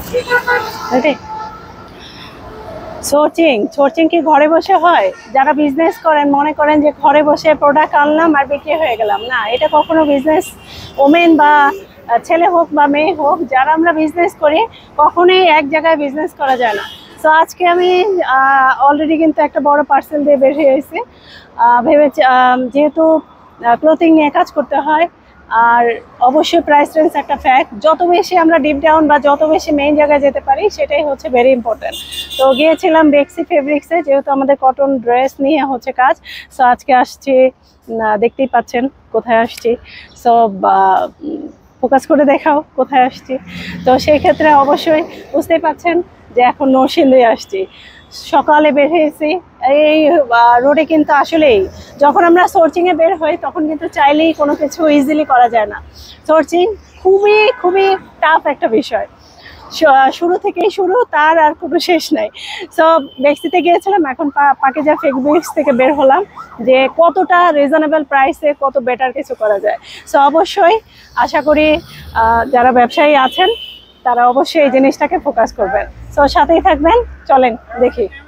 Sourcing কি ঘরে বসে হয়? যারা বিজনেস করেন মনে করেন যে ঘরে বসে প্রোডাক্ট আনলাম আর বিক্রি হয়ে গেলাম, না, এটা কখনো বিজনেস ওমেন বা ছেলে হোক বা মেয়ে হোক, যারা আমরা বিজনেস করি কখনোই এক জায়গায় বিজনেস করা যায় না। সো আজকে আমি অলরেডি কিন্তু একটা বড় পার্সেল দিয়ে বের হয়েছি, ভেবেছি যেহেতু ক্লোথিং নিয়ে কাজ করতে হয়, আর অবশ্যই প্রাইস রেঞ্জ একটা ফ্যাক্ট, যত বেশি আমরা ডিপ ডাউন বা যত বেশি মেইন জায়গায় যেতে পারি সেটাই হচ্ছে ভেরি ইম্পর্টেন্ট। তো গিয়েছিলাম বেক্সি ফেব্রিক্সে, যেহেতু আমাদের কটন ড্রেস নিয়ে হচ্ছে কাজ। সো আজকে আসছি, দেখতেই পাচ্ছেন কোথায় আসছি। সো ফোকাস করে দেখাও কোথায় আসছি। তো সেই ক্ষেত্রে অবশ্যই বুঝতেই পাচ্ছেন যে এখন নরসিংদী আসছি। সকালে বের হয়েছি এই রোডে, কিন্তু আসলেই যখন আমরা সোর্সিংয়ে বের হই তখন কিন্তু চাইলেই কোনো কিছু ইজিলি করা যায় না। সোর্সিং খুবই খুবই টাফ একটা বিষয়, শুরু থেকেই শুরু, তার আর কোনো শেষ নাই। সো বেক্সিতে গিয়েছিলাম, এখন পাকিজা ফেব্রিক্স থেকে বের হলাম যে কতটা রিজনেবল প্রাইসে কত বেটার কিছু করা যায়। সো অবশ্যই আশা করি যারা ব্যবসায়ী আছেন তারা অবশ্যই এই জিনিসটাকে ফোকাস করবেন। সো সাথেই থাকবেন, চলেন দেখি।